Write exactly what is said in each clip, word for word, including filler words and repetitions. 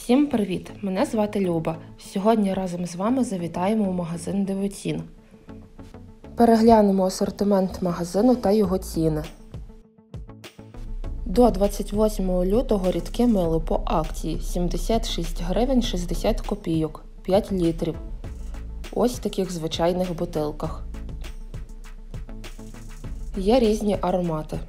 Всім привіт! Мене звати Люба. Сьогодні разом з вами завітаємо у магазин Дивоцін. Переглянемо асортимент магазину та його ціни. До двадцять восьмого лютого рідке мило по акції сімдесят шість гривень шістдесят копійок, п'ять літрів. Ось в таких звичайних бутилках. Є різні аромати.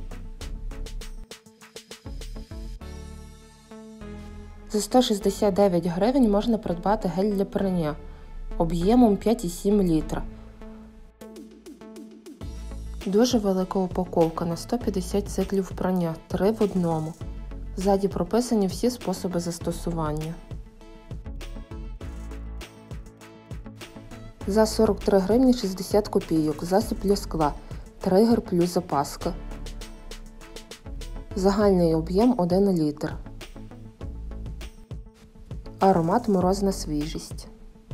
За сто шістдесят дев'ять гривень можна придбати гель для прання об'ємом п'ять і сім літра. Дуже велика упаковка на сто п'ятдесят циклів прання, три в одному. Ззаді прописані всі способи застосування. За сорок три гривні шістдесят копійок засіб для скла, тригер плюс запаска. Загальний об'єм один літр. Аромат морозна свіжість.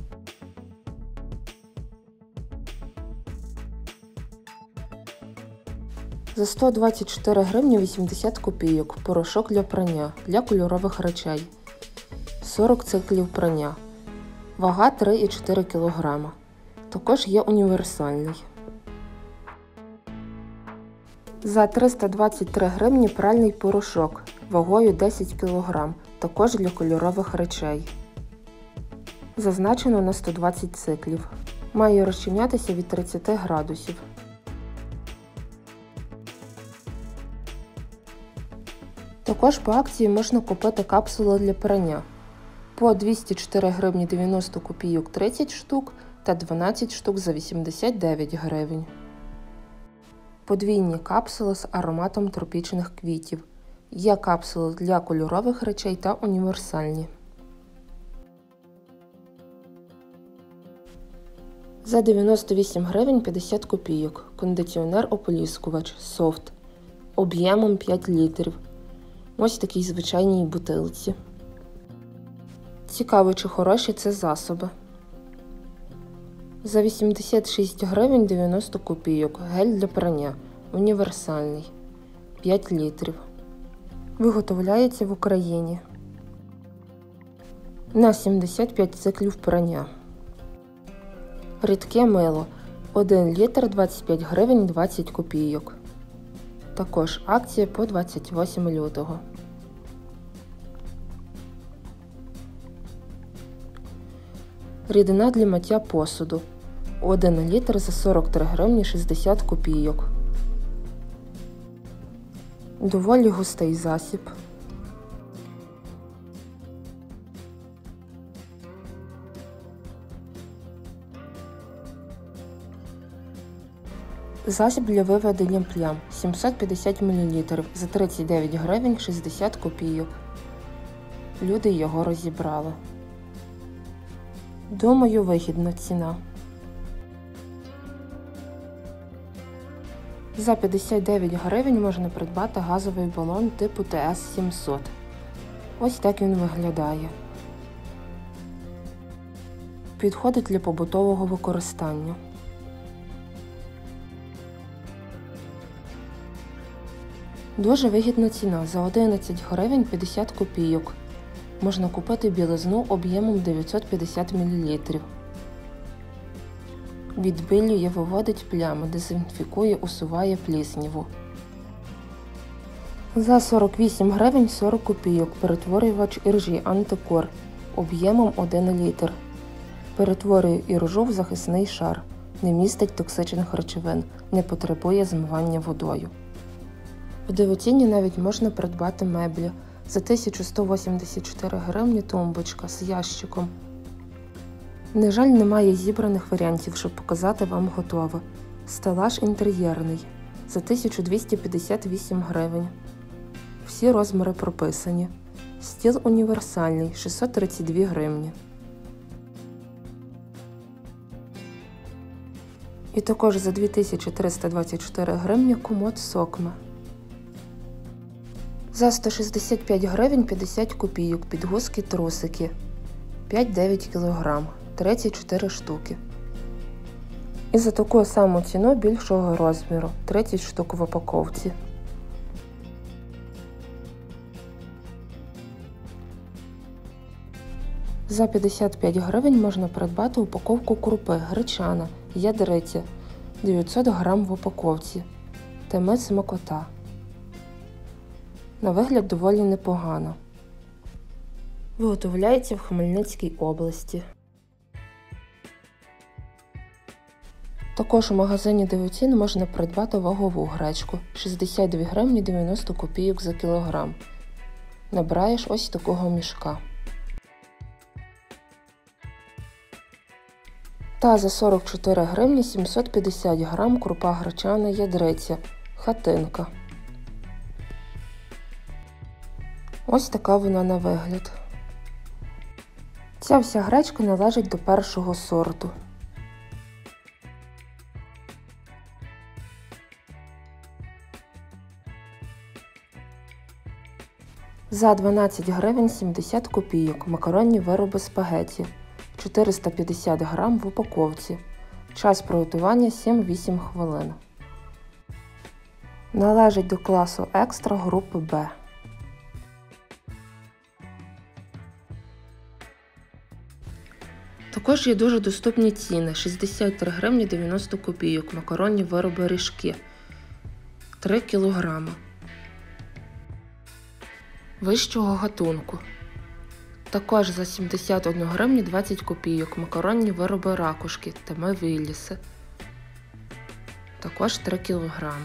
За сто двадцять чотири гривні вісімдесят копійок порошок для прання, для кольорових речей. сорок циклів прання. Вага три і чотири кілограма. Також є універсальний. За триста двадцять три гривні пральний порошок вагою десять кілограмів, також для кольорових речей. Зазначено на сто двадцять циклів. Має розчинятися від тридцяти градусів. Також по акції можна купити капсули для прання. По двісті чотири гривні дев'яносто копійок тридцять штук та дванадцять штук за вісімдесят дев'ять гривень. Подвійні капсули з ароматом тропічних квітів. Є капсули для кольорових речей та універсальні. За дев'яносто вісім гривень п'ятдесят копійок кондиціонер-ополіскувач Софт об'ємом п'ять літрів. Ось в такій звичайній бутилці. Цікаво, чи хороші це засоби. За вісімдесят шість гривень дев'яносто копійок гель для прання універсальний п'ять літрів. Виготовляється в Україні. На сімдесят п'ять циклів прання. Рідке мило один літр двадцять п'ять гривень двадцять копійок. Також акція по двадцять восьмого лютого. Рідина для миття посуду один літр за сорок три гривні шістдесят копійок. Доволі густий засіб. Засіб для виведення плям сімсот п'ятдесят мілілітрів за тридцять дев'ять гривень шістдесят копійок. Люди його розібрали. Думаю, вигідна ціна. За п'ятдесят дев'ять гривень можна придбати газовий балон типу Т С сімсот. Ось так він виглядає. Підходить для побутового використання. Дуже вигідна ціна. За одинадцять гривень п'ятдесят копійок. Можна купити білизну об'ємом дев'ятсот п'ятдесят мілілітрів. Відбілює, виводить плями, дезінфікує, усуває плісняву. За сорок вісім гривень сорок копійок перетворювач іржі антикор об'ємом один літр. Перетворює іржу в захисний шар. Не містить токсичних речовин, не потребує змивання водою. В Дивоціні навіть можна придбати меблі. За тисячу сто вісімдесят чотири гривні тумбочка з ящиком. На жаль, немає зібраних варіантів, щоб показати вам готове. Стелаж інтер'єрний за тисячу двісті п'ятдесят вісім гривень. Всі розміри прописані. Стіл універсальний шістсот тридцять дві гривні. І також за дві тисячі триста двадцять чотири гривні комод Сокме. За сто шістдесят п'ять гривень п'ятдесят копійок підгузки трусики п'ять-дев'ять кілограмів, тридцять чотири штуки. І за таку саму ціну більшого розміру тридцять штук в упаковці. За п'ятдесят п'ять гривень можна придбати упаковку крупи гречана, ядриці, дев'ятсот грам в упаковці, Теми смакота. На вигляд доволі непогано. Виготовляється в Хмельницькій області. Також у магазині Дивоцін можна придбати вагову гречку шістдесят дві гривні дев'яносто копійок за кілограм. Набираєш ось такого мішка. Та за сорок чотири гривні сімсот п'ятдесят грам крупа гречана ядриця, хатинка. Ось така вона на вигляд. Ця вся гречка належить до першого сорту. За дванадцять гривень сімдесят копійок макаронні вироби спагетті, чотириста п'ятдесят грам в упаковці. Час приготування сім-вісім хвилин. Належить до класу екстра групи Б. Також є дуже доступні ціни: шістдесят три гривні дев'яносто копійок макаронні вироби ріжки, три кілограми. Вищого гатунку. Також за сімдесят одну гривню двадцять копійок макаронні вироби ракушки, Теми Вілліси. Також три кілограми.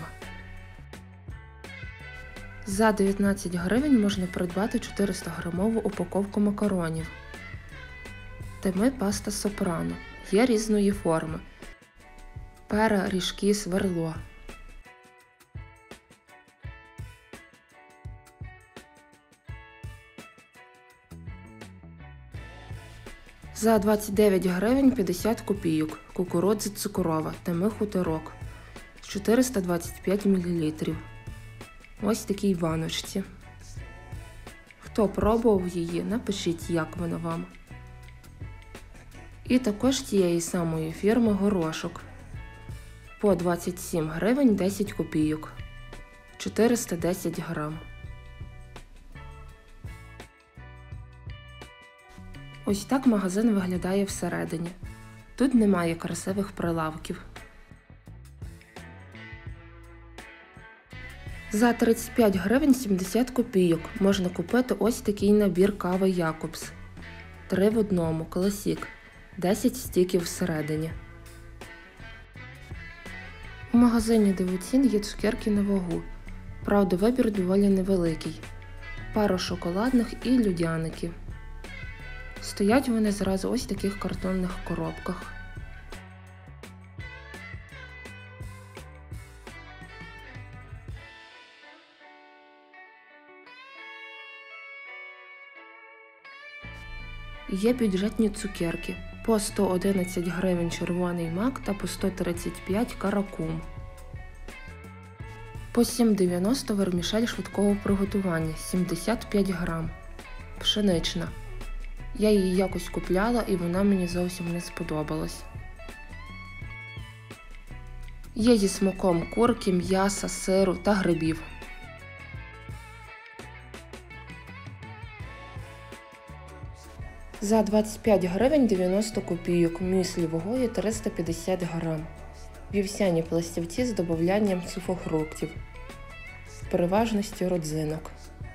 За дев'ятнадцять гривень можна придбати чотириста грамову упаковку макаронів. Теми паста Сопрано. Є різної форми. Пера, ріжки, сверло. За двадцять дев'ять гривень п'ятдесят копійок кукурудза цукрова, Теми хуторок, чотириста двадцять п'ять мілілітрів. Ось такій баночці. Хто пробував її, напишіть, як вона вам. І також тієї самої фірми горошок. По двадцять сім гривень десять копійок, чотириста десять грам. Ось так магазин виглядає всередині. Тут немає красивих прилавків. За тридцять п'ять гривень сімдесят копійок можна купити ось такий набір кави Якобс. три в одному, класік. десять стіків всередині. У магазині Дивоцін є цукерки на вагу. Правда, вибір доволі невеликий. Пара шоколадних і льодяники. Стоять вони зразу ось в таких картонних коробках. Є бюджетні цукерки. По сто одинадцять гривень червоний мак та по сто тридцять п'ять каракум. По сім дев'яносто вермішель швидкого приготування, сімдесят п'ять грам. Пшенична. Я її якось купляла і вона мені зовсім не сподобалась. Є зі смаком курки, м'яса, сиру та грибів. За двадцять п'ять гривень дев'яносто копійок мюслі вагою триста п'ятдесят грам. Вівсяні пластівці з додаванням сухофруктів. В переважності родзинок.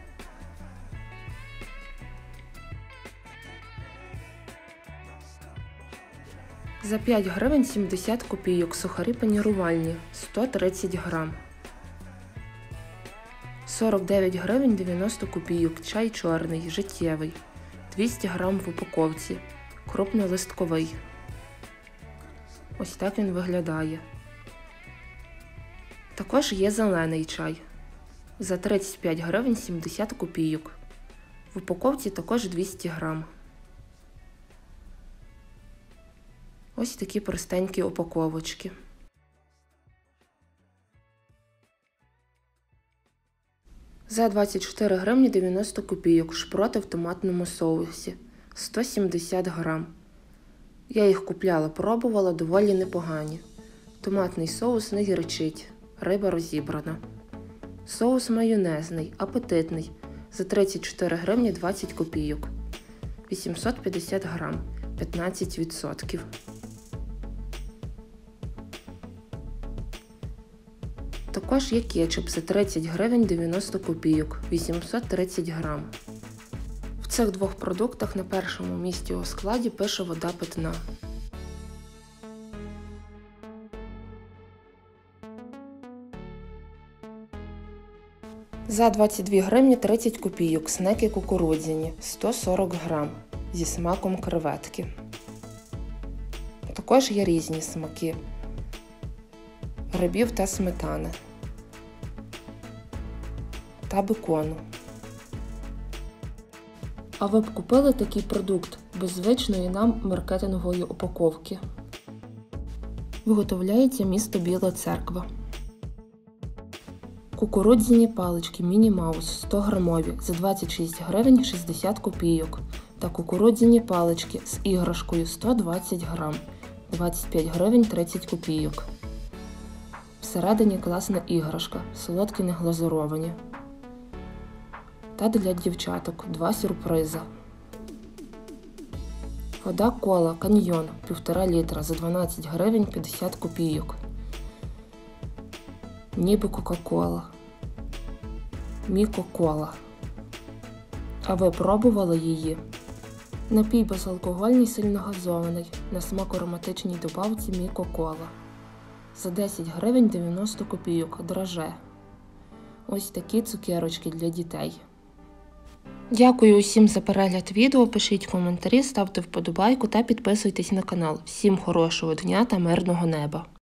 За п'ять гривень сімдесят копійок сухарі панірувальні, сто тридцять грам. сорок дев'ять гривень дев'яносто копійок чай чорний, життєвий, двісті грам в упаковці, крупнолистковий. Ось так він виглядає. Також є зелений чай. За тридцять п'ять гривень сімдесят копійок. В упаковці також двісті грам. Ось такі простенькі упаковочки. За двадцять чотири гривні дев'яносто копійок шпроти в томатному соусі, сто сімдесят грам. Я їх купляла, пробувала, доволі непогані. Томатний соус не гірчить, риба розібрана. Соус майонезний, апетитний, за тридцять чотири гривні двадцять копійок. вісімсот п'ятдесят грам, п'ятнадцять відсотків. Також є кетчуп за тридцять гривень дев'яносто копійок, вісімсот тридцять грам. В цих двох продуктах на першому місці у складі пише вода питна. За двадцять дві гривні тридцять копійок снеки кукурудзяні, сто сорок грам, зі смаком креветки. Також є різні смаки грибів та сметани та бекону. А ви б купили такий продукт без звичної нам маркетингової упаковки? Виготовляється місто Біла Церква. Кукурудзяні палички Міні Маус сто грамові за двадцять шість гривень шістдесят копійок та кукурудзяні палички з іграшкою сто двадцять грам, двадцять п'ять гривень тридцять копійок. Всередині класна іграшка, солодкі не глазуровані. Та для дівчаток два сюрпризи. Вода кола Каньйон півтора літра за дванадцять гривень п'ятдесят копійок. Ніби Кока-Кола. Міко-Кола. А ви пробували її? Напій безалкогольний сильногазований, на смак ароматичній добавці Міко-Кола. За десять гривень дев'яносто копійок, драже. Ось такі цукерочки для дітей. Дякую усім за перегляд відео, пишіть коментарі, ставте вподобайку та підписуйтесь на канал. Всім хорошого дня та мирного неба!